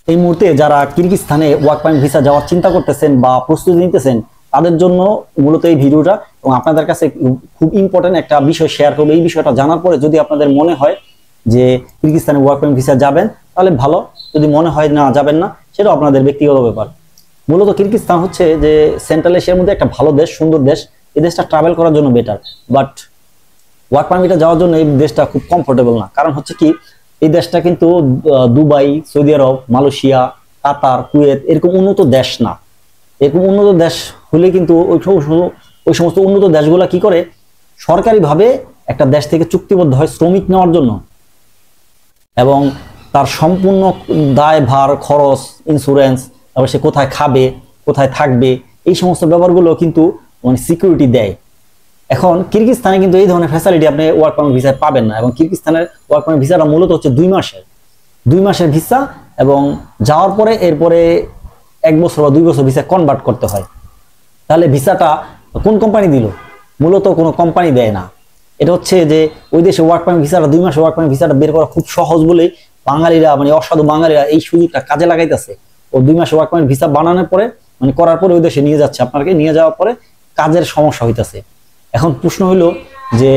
এই মুহূর্তে যারা কিরগিজস্তানে ওয়ার্ক পারমিট ভিসা যাওয়ার চিন্তা করতেছেন বা প্রস্তুতি নিতেছেন তাদের জন্য মূলত এই ভিডিওটা, এবং আপনাদের কাছে খুব ইম্পর্টেন্ট একটা বিষয় শেয়ার করবো। এই বিষয়টা জানার পরে যদি আপনাদের মনে হয় যে কিরগিজস্তানে ওয়ার্ক পারমিট ভিসা যাবেন তাহলে ভালো, যদি মনে হয় না যাবেন না সেটা আপনাদের ব্যক্তিগত ব্যাপার। মূলত কিরগিজস্তান হচ্ছে যে সেন্ট্রাল এশিয়ার মধ্যে একটা ভালো দেশ, সুন্দর দেশ। এই দেশটা ট্রাভেল করার জন্য বেটার, বাট ওয়ার্ক পারমিটে যাওয়ার জন্য এই দেশটা খুব কমফোর্টেবল না। কারণ হচ্ছে কি, এই দেশটা কিন্তু দুবাই, সৌদি আরব, মালয়েশিয়া, কাতার, কুয়েত এরকম উন্নত দেশ না। এরকম উন্নত দেশ হলে কিন্তু ওই সমস্ত উন্নত দেশগুলা কি করে, সরকারিভাবে একটা দেশ থেকে চুক্তিবদ্ধ হয় শ্রমিক নেওয়ার জন্য, এবং তার সম্পূর্ণ দায়ভার, খরচ, ইন্স্যুরেন্স, তারপর সে কোথায় খাবে, কোথায় থাকবে, এই সমস্ত ব্যাপারগুলো কিন্তু মানে সিকিউরিটি দেয়। এখন কিরগিজস্তানে কিন্তু এই ধরনের ফ্যাসিলিটি আপনি ওয়ার্ক পারমিট ভিসায় পাবেন না। এবং কিরগিজস্তানের ওয়ার্ক পারমিট ভিসাটা মূলত হচ্ছে 2 মাসের ভিসা, এবং যাওয়ার পরে এরপরে 1 বছর বা 2 বছর ভিসা কনভার্ট করতে হয়। তাহলে ভিসাটা কোন কোম্পানি দিল? মূলত কোনো কোম্পানি দেয় না। এটা হচ্ছে যে ওই দেশে ওয়ার্ক পারমিট ভিসাটা 2 মাসের ওয়ার্ক পারমিট ভিসাটা বের করা খুব সহজ বলে বাঙালিরা, মানে অসাধু বাঙালিরা এই সুযোগটা কাজে লাগাইতেছে। ও 2 মাসের ওয়ার্ক পারমিট ভিসা বানানোর পরে, মানে করার পরে ওই দেশে নিয়ে যাচ্ছে, আপনাকে নিয়ে যাওয়ার পরে কাজের সমস্যা হইতেছে। এখন প্রশ্ন হইল যে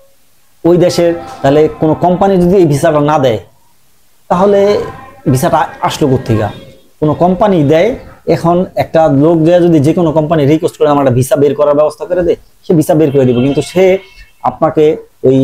ওই দেশের তাহলে কোনো কোম্পানি যদি এই ভিসাটা না দেয় তাহলে ভিসাটা আসলো কোত্থেকে? কোনো কোম্পানি দেয়। এখন একটা লোক দেয় যদি যে কোনো কোম্পানি রিকোয়েস্ট করে আমার একটা ভিসা বের করার ব্যবস্থা করে দেয়, সে ভিসা বের করে দিব, কিন্তু সে আপনাকে ওই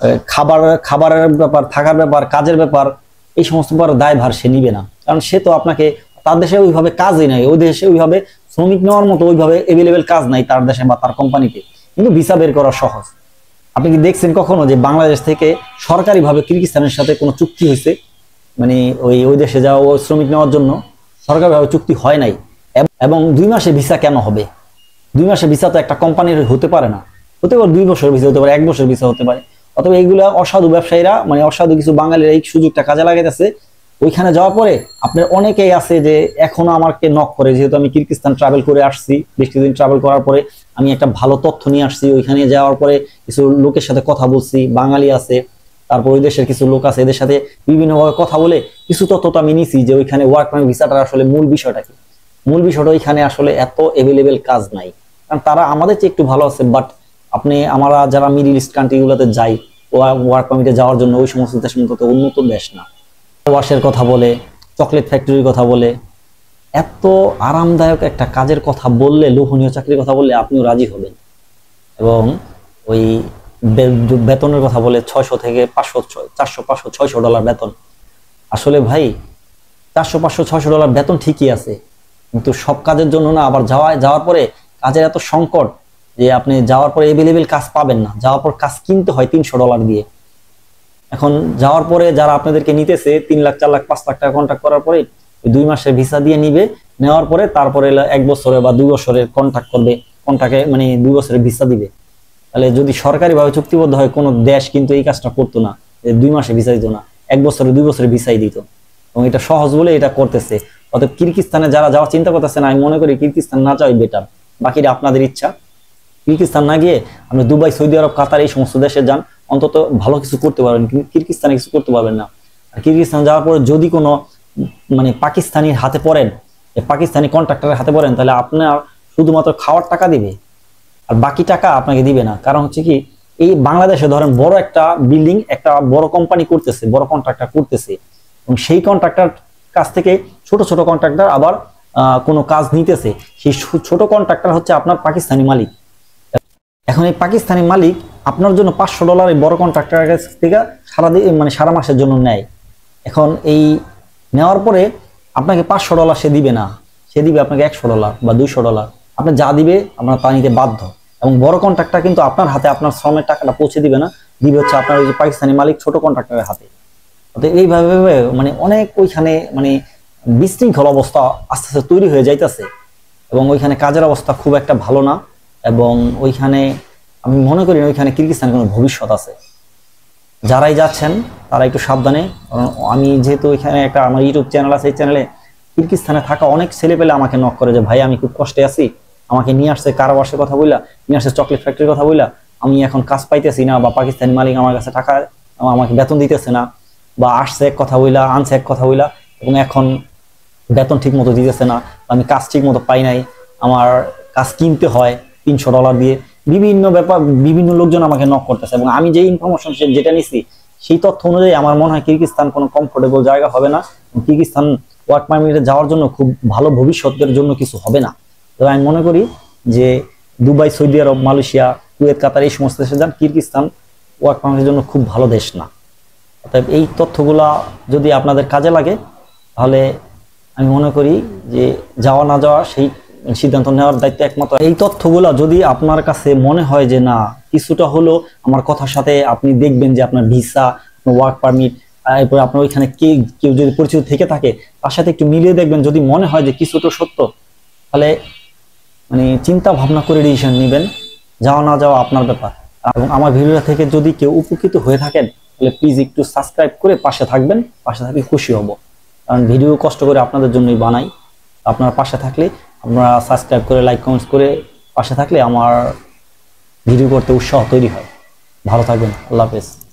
খাবারের ব্যাপার, থাকার ব্যাপার, কাজের ব্যাপার, এই সমস্ত ব্যাপার দায়ভার সে নিবে না। কারণ সে তো আপনাকে, তার দেশে ওইভাবে কাজই নাই, ওই দেশে ওইভাবে শ্রমিক নেওয়ার মতো ওইভাবে এভেলেবেল কাজ নাই তার দেশে বা তার কোম্পানিতে, কিন্তু ভিসা বের করা সহজ। আপনি কি দেখছেন কখনো যে বাংলাদেশ থেকে সরকারিভাবে কিরগিজস্তানের সাথে কোনো চুক্তি হয়েছে? মানে ওই দেশে যাওয়া, ওই শ্রমিক নেওয়ার জন্য সরকারিভাবে চুক্তি হয় নাই। এবং 2 মাসে ভিসা কেন হবে? 2 মাসে ভিসা তো একটা কোম্পানির হতে পারে না, হতে পারে 2 বছরের ভিসা হতে পারে, 1 বছরের ভিসা হতে পারে। অথবা এইগুলা অসাধু ব্যবসায়ীরা, মানে অসাধু কিছু বাঙালিরা এই সুযোগটা কাজে লাগাইতেছে। ওইখানে যাওয়ার পরে আপনার অনেকেই আছে যে এখনো আমাকে নক করে, যেহেতু আমি কিরগিজস্তান ট্রাভেল করে আসছি, বেশ কিছুদিন ট্রাভেল করার পরে আমি একটা ভালো তথ্য নিয়ে আসছি। ওইখানে যাওয়ার পরে কিছু লোকের সাথে কথা বলছি, বাঙালি আছে, তারপর ওই দেশের কিছু লোক আছে, এদের সাথে বিভিন্নভাবে কথা বলে কিছু তথ্য তো আমি নিছি যে ওইখানে ওয়ার্ক পারমিট ভিসাটার আসলে মূল বিষয়টা কি। মূল বিষয়টা ওইখানে আসলে এত এভেলেবেল কাজ নাই, কারণ তারা আমাদের চেয়ে একটু ভালো আছে। বাট আমরা যারা মিডল ইস্ট কান্ট্রি গুলোতে যাই ওয়ার্ক পারমিটে যাওয়ার জন্য, ওই সমস্ত দেশ মতো উন্নত দেশ না। ওয়াশের কথা বলে, চকলেট ফ্যাক্টরির কথা বলে, এত আরামদায়ক একটা কাজের কথা বললে, লোভনীয় চাকরির কথা বললে আপনিও রাজি হবেন। এবং ওই বেতনের কথা বলে 600 থেকে 500, 400, 500, $600 বেতন। আসলে ভাই 400, 500, $600 বেতন ঠিকই আছে, কিন্তু সব কাজের জন্য না। আবার যাওয়ার পরে কাজের এত সংকট যে আপনি যাওয়ার পরে এভেলেবেল কাজ পাবেন না, যাওয়ার পর কাজ কিনতে হয় $300 দিয়ে। এখন যাওয়ার পরে যারা আপনাদেরকে নিতেছে 3 লাখ, 4 লাখ, 5 লাখ টাকা কন্ট্রাক্ট করার পরে 2 মাসের ভিসা দিয়ে নিবে, নেওয়ার পরে তারপরে 1 বছরের বা 2 বছরের কন্ট্রাক্ট করবে, কন্ট্রাক্টে মানে 2 বছরের ভিসা দিবে। তাহলে যদি সরকারিভাবে চুক্তিবদ্ধ হয়, কোনো দেশ কিন্তু এই কাজটা করতো না, 2 মাসে ভিসা দিত না, 1 বছরে 2 বছরের ভিসাই দিত। এবং এটা সহজ বলে এটা করতেছে। অতএব কিরগিজস্তানে যারা যাওয়ার চিন্তা করতেছেন, আমি মনে করি কিরগিজস্তান না যাওয়াই বেটার। বাকিটা আপনাদের ইচ্ছা। কিরগিজস্তান না গিয়ে আপনি দুবাই, সৌদি আরব, কাতার এই সমস্ত দেশে যান, অন্তত ভালো কিছু করতে পারবেন। কিরগিজস্তানে কিছু করতে পারবেন না। আর কিরগিজস্তান যাওয়ার পরে যদি কোনো মানে পাকিস্তানির হাতে পড়েন, পাকিস্তানি কন্ট্রাক্টরের হাতে পড়েন, তাহলে আপনার শুধুমাত্র খাওয়ার টাকা দিবে, আর বাকি টাকা আপনাকে দিবে না। কারণ হচ্ছে কি, এই বাংলাদেশে ধরেন বড় একটা বিল্ডিং একটা বড় কোম্পানি করতেছে, বড় কন্ট্রাক্টর করতেছে, এবং সেই কন্ট্রাক্টর কাছ থেকে ছোট ছোট কন্ট্রাক্টর আবার কোনো কাজ নিতেছে। সেই ছোট কন্ট্রাক্টর হচ্ছে আপনার পাকিস্তানি মালিক। এখন এই পাকিস্তানি মালিক আপনার জন্য $500 এই বড় কন্ট্রাক্টরের কাছ থেকে সারা মাসের জন্য নেয়। এখন এই নেওয়ার পরে আপনাকে $500 সে দিবে না, সে দিবে আপনাকে $100 বা $200। আপনি যা দিবে আপনার তা নিতে বাধ্য। এবং বড় কন্ট্রাক্টর কিন্তু আপনার হাতে আপনার শ্রমের টাকাটা পৌঁছে দিবে না, দিবে হচ্ছে আপনার ওই যে পাকিস্তানি মালিক ছোট কন্ট্রাক্টরের হাতে। এইভাবে মানে অনেক ওইখানে মানে বিশৃঙ্খল অবস্থা আস্তে আস্তে তৈরি হয়ে যাইতেছে, এবং ওইখানে কাজের অবস্থা খুব একটা ভালো না। এবং ওইখানে আমি মনে করি না ওইখানে কিরগিজস্তানের কোনো ভবিষ্যৎ আছে। যারাই যাচ্ছেন তারা একটু সাবধানে। আমি যেহেতু ওইখানে একটা আমার ইউটিউব চ্যানেল আছে, এই চ্যানেলে কিরগিজস্তানে থাকা অনেক ছেলে পেলে আমাকে নক করে যে ভাই আমি খুব কষ্টে আছি, আমাকে নিয়ে আসছে কারাবাসের কথা বইলা, নিয়ে আসছে চকলেট ফ্যাক্টরির কথা বইলা, আমি এখন কাজ পাইতেছি না, বা পাকিস্তানি মালিক আমার কাছে টাকা আমাকে বেতন দিতেছে না, বা আসছে এক কথা বইলা, আনছে এক কথা বইলা, এবং এখন বেতন ঠিক মতো দিতেছে না, আমি কাজ ঠিক মতো পাই নাই, আমার কাজ কিনতে হয় $300 দিয়ে, বিভিন্ন ব্যাপার, বিভিন্ন লোকজন আমাকে নক করতেছে, এবং আমি যে ইনফরমেশন যেটা নিছি সেই তথ্য অনুযায়ী আমার মনে হয় কিরগিজস্তান কোনো কমফোর্টেবল জায়গা হবে না। কিরগিজস্তান ওয়ার্ক পারমিটে যাওয়ার জন্য খুব ভালো ভবিষ্যতের জন্য কিছু হবে না। তবে আমি মনে করি যে দুবাই, সৌদি আরব, মালয়েশিয়া, কুয়েত, কাতার এই সমস্ত দেশে যান, কিরগিজস্তান ওয়ার্ক পারমিটের জন্য খুব ভালো দেশ না। অতএব এই তথ্যগুলা যদি আপনাদের কাজে লাগে তাহলে আমি মনে করি যে যাওয়া না যাওয়া সেই সিদ্ধান্ত নেওয়ার দায়িত্ব একমাত্র। এই তথ্যগুলা যদি আপনার কাছে মনে হয় যে না কিছুটা হলো আমার কথার সাথে, আপনি দেখবেন যে আপনার ভিসা, ওয়ার্ক পারমিট, এরপর আপনার ওইখানে কেউ যদি পরিচিত থেকে থাকে তার সাথে একটু মিলিয়ে দেখবেন, যদি মনে হয় যে কিছুটা সত্য, তাহলে মানে চিন্তা ভাবনা করে ডিসিশন নেবেন। যাওয়া না যাওয়া আপনার ব্যাপার। এবং আমার ভিডিওটা থেকে যদি কেউ উপকৃত হয়ে থাকেন তাহলে প্লিজ একটু সাবস্ক্রাইব করে পাশে থাকবেন, পাশে থাকলে খুশি হব। কারণ ভিডিও কষ্ট করে আপনাদের জন্যই বানাই। আপনারা পাশে থাকলে, আপনারা সাবস্ক্রাইব করে লাইক কমেন্টস করে পাশে থাকলে আমার ভিডিও করতে উৎসাহ তৈরি হয়। ভালো থাকবেন, আল্লাহ হাফেজ।